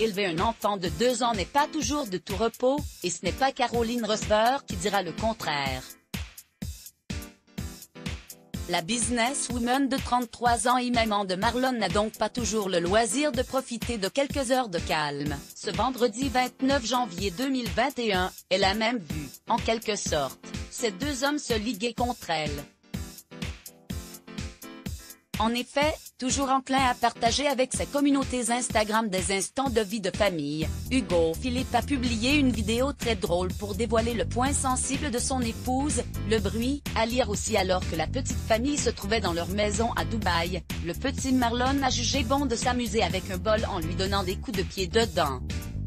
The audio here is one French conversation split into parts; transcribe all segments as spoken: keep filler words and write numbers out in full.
Élever un enfant de deux ans n'est pas toujours de tout repos, et ce n'est pas Caroline Rosber qui dira le contraire. La businesswoman de trente-trois ans et maman de Marlon n'a donc pas toujours le loisir de profiter de quelques heures de calme. Ce vendredi vingt-neuf janvier deux mille vingt et un, elle a même vu, en quelque sorte, ces deux hommes se liguer contre elle. En effet, toujours enclin à partager avec ses communautés Instagram des instants de vie de famille, Hugo Philippe a publié une vidéo très drôle pour dévoiler le point sensible de son épouse. Le bruit, à lire aussi alors que la petite famille se trouvait dans leur maison à Dubaï, le petit Marlon a jugé bon de s'amuser avec un bol en lui donnant des coups de pied dedans.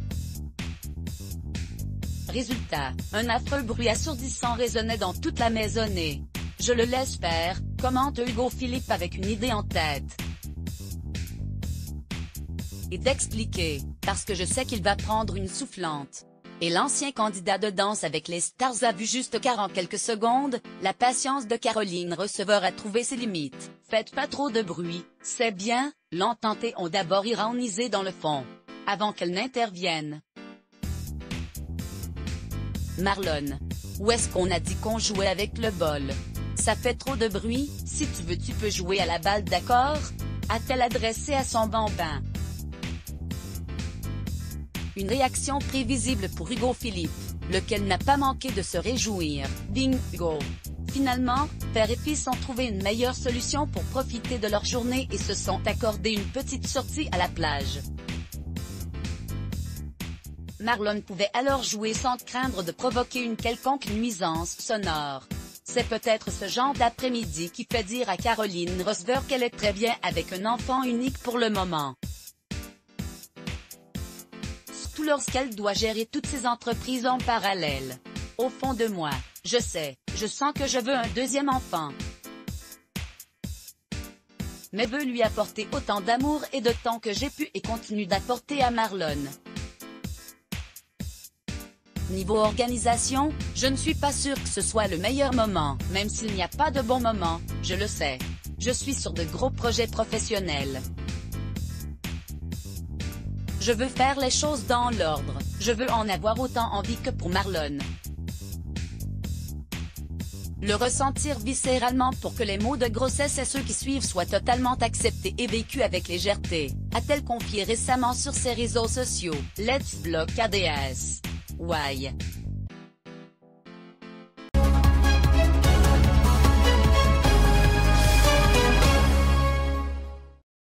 Résultat, un affreux bruit assourdissant résonnait dans toute la maisonnée. Je le laisse faire, commente Hugo Philippe avec une idée en tête. Et d'expliquer, parce que je sais qu'il va prendre une soufflante. Et l'ancien candidat de Danse avec les stars a vu juste car en quelques secondes, la patience de Caroline Receveur a trouvé ses limites. Faites pas trop de bruit, c'est bien, l'entendez ont d'abord ironisé dans le fond. Avant qu'elle n'intervienne. Marlon. Où est-ce qu'on a dit qu'on jouait avec le bol? Ça fait trop de bruit, si tu veux tu peux jouer à la balle d'accord? A-t-elle adressé à son bambin. Une réaction prévisible pour Hugo Philippe, lequel n'a pas manqué de se réjouir. Bingo! Finalement, père et fils ont trouvé une meilleure solution pour profiter de leur journée et se sont accordé une petite sortie à la plage. Marlon pouvait alors jouer sans craindre de provoquer une quelconque nuisance sonore. C'est peut-être ce genre d'après-midi qui fait dire à Caroline Rosber qu'elle est très bien avec un enfant unique pour le moment. Surtout lorsqu'elle doit gérer toutes ces entreprises en parallèle. Au fond de moi, je sais, je sens que je veux un deuxième enfant. Mais veux lui apporter autant d'amour et de temps que j'ai pu et continue d'apporter à Marlon. Niveau organisation, je ne suis pas sûre que ce soit le meilleur moment, même s'il n'y a pas de bon moment, je le sais. Je suis sur de gros projets professionnels. Je veux faire les choses dans l'ordre, je veux en avoir autant envie que pour Marlon. Le ressentir viscéralement pour que les maux de grossesse et ceux qui suivent soient totalement acceptés et vécus avec légèreté, a-t-elle confié récemment sur ses réseaux sociaux. Let's block A D S. Why?